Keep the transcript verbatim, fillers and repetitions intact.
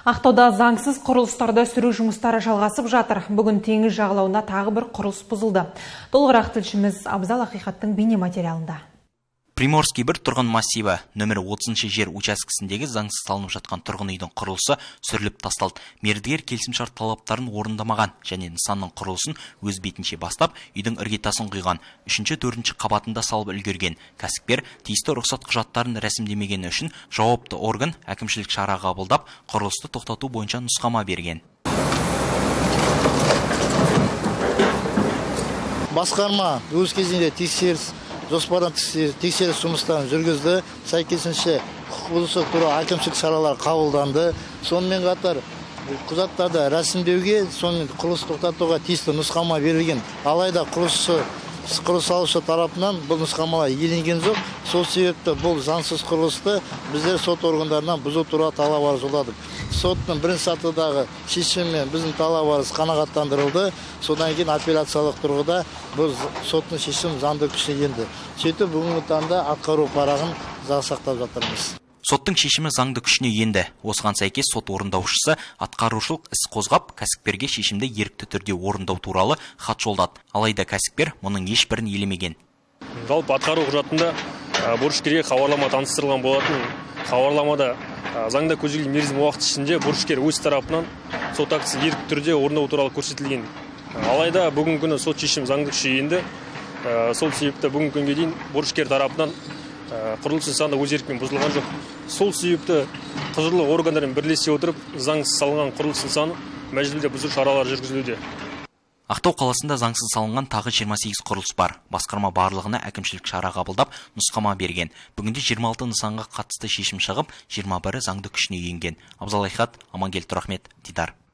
Ақтауда заңсыз құрылыстарды сүру жұмыстары жалғасып жатыр. Бүгін теңіз жағалауында тағы бір құрылыс бұзылды. Толығырақ тілшіміз Абзал Ақиқаттың бейне материалында. Приморский бір тұрғын массиві нөмірі отызыншы жер учаскесіндегі заңсыз салынып жатқан тұрғын үйдің құрылысы сүріліп тасталды. Мердігер келісімшарт талаптарын орындамаған және нысанның құрылысын өз бетінше бастап, үйдің іргетасын құйған. Үшінші, төртінші қабатында салып үлгерген. Кәсіпкер тиісті рұқсат құжаттарын рәсімдемегені үшін жауапты орган әкімшілік шара қабылдап, құрылысты тоқтату бойынша нұсқама берген. Басқарма өз кезінде тексеріс жоспардан тексеріс жұмыстарын жүргізді. Сәйкесінше құқық бұзушылық туралы әкімшілік шаралар қабылданды. Сонымен қатар құжаттарды рәсімдеуге, сонымен құрылыс тоқтатуға тиісті нұсқама берілген. Алайда құрылысшы құрылыс алушы тарапынан бұл нұсқамалар еленген жоқ. Сол себепті бұл заңсыз құрылысты біздер сот органдарынан бұзу туралы талап арыз жолдадық. Соттың бірінші сатыдағы шешімімен біздің талап арыз қанағаттандырылды. Содан кейін апелляциялық тұрғыда бұл соттың шешімі заңды күшіне енді. Сөйтіп бүгінгі таңда атқару парағын сақтап жатырмыз. Соттың шешімі заңды күшіне енді. Осыған сәйкес сот орындаушысы атқарушылық іс қозғап, кәсіпкерге шешімді ерікті түрде орындау туралы хат жолдады. Алайда кәсіпкер мұның ешбірін елемеген. Жалпы атқару құжатында борышкерге хабарлама таныстырылған болатын. Хабарламада заңда көзделген мерзім уақыт ішінде борышкер өз тарапынан сот актісін ерікті түрде орындау туралы көрсетілген. Алайда бүгінгі күні сот шешімі заңды күшіне енді. Сол себепті бүгінгі күнге дейін борышкер тарапынан құрылыс нысаны өз еркімен бұзылған жоқ. Сол себепті құзырлы органдармен бірлесе отырып, заңсыз салынған құрылыс нысаны мәжбүрлеп бұзу шаралары жүргізілуде. Ақтау қаласында заңсыз салынған тағы жиырма сегіз құрылыс бар. Басқарма барлығына әкімшілік шара қабылдап, нұсқама берген. Бүгінде жиырма алты нысанға қатысты шешім шығып, жиырма бірі заңды күшіне енген. Абзал Ақиқат, Амангелді Тұрахмет, Дидар.